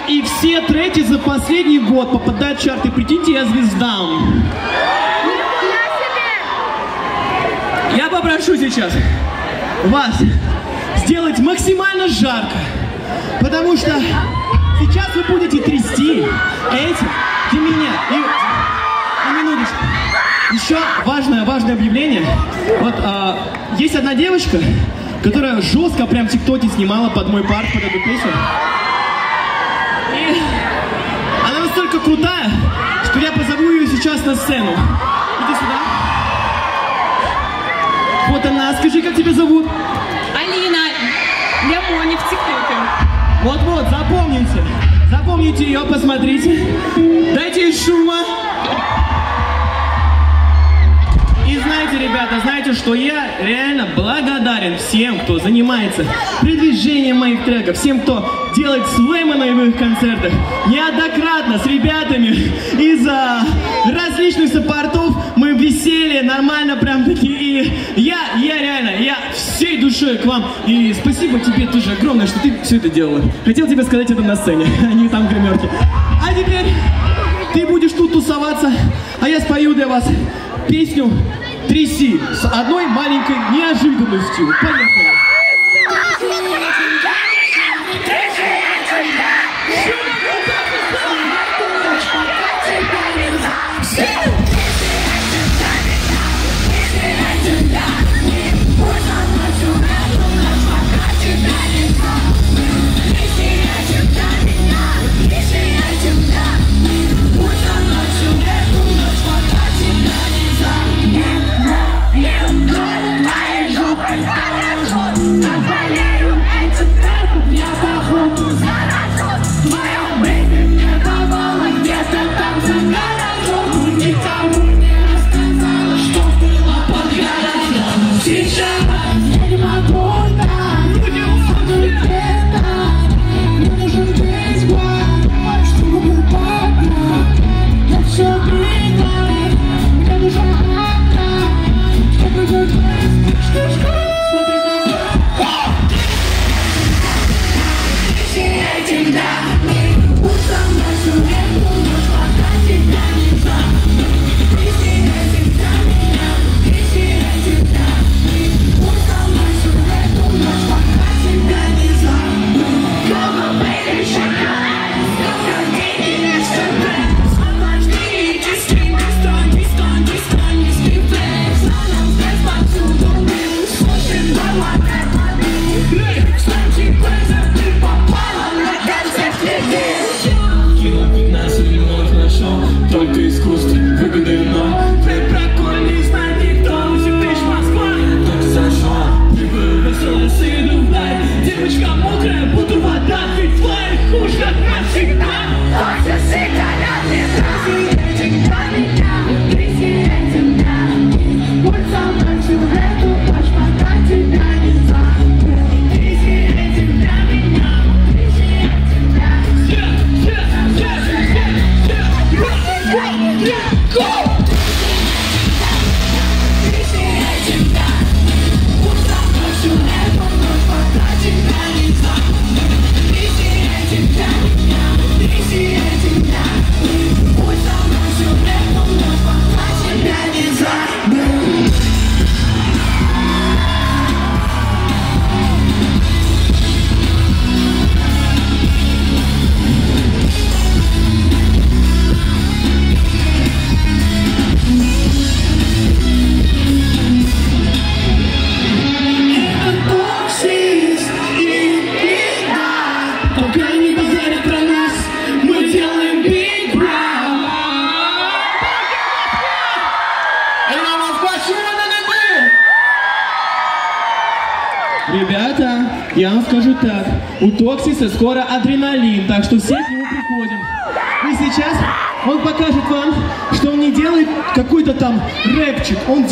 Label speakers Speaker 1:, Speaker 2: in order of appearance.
Speaker 1: И все треки за последний год попадают в чарты. Прикиньте, я звезда. Я попрошу сейчас вас сделать максимально жарко, потому что сейчас вы будете трясти этим для меня. И минуточку. Еще важное объявление. Вот есть одна девочка, которая жестко прям в ТикТоке снимала под мой парк, под эту песню. И она настолько крутая, что я позову ее сейчас на сцену. Иди сюда. Вот она. Скажи, как тебя зовут?
Speaker 2: Алина. Лямони в ТикТоке.
Speaker 1: Вот-вот, запомните. Запомните ее, посмотрите. Дайте ей шума. И знаете, ребята, знаете, что я реально благодарен всем, кто занимается продвижением моих треков, всем, кто делает слэмы на моих концертах. Неоднократно с ребятами из различных саппортов мы висели нормально прям такие. И я всей душой к вам. И спасибо тебе тоже огромное, что ты все это делала. Хотел тебе сказать это на сцене, а не там в гримерке. А теперь ты будешь тут тусоваться, а я спою для вас песню «Тряси» с одной маленькой неожиданностью. Поехали! Только искусство выгодно нам. Ты прикольный, знай никто. Сидишь в Москве, так зашел. Ты был веселый, сыну в дай. Девочка мокрая, буду вода. Ты твоих ушах навсегда. Только шоколадный трассы. Этим до меня, тряси этим дня. Будь со мной всю эту ночь, пока тебя не забыл. Тряси этим для меня, тряси этим для. Go! Ребята, я вам скажу так, у Токсиса скоро адреналин, так что все к нему приходим. И сейчас он покажет вам, что он не делает какой-то там рэпчик, он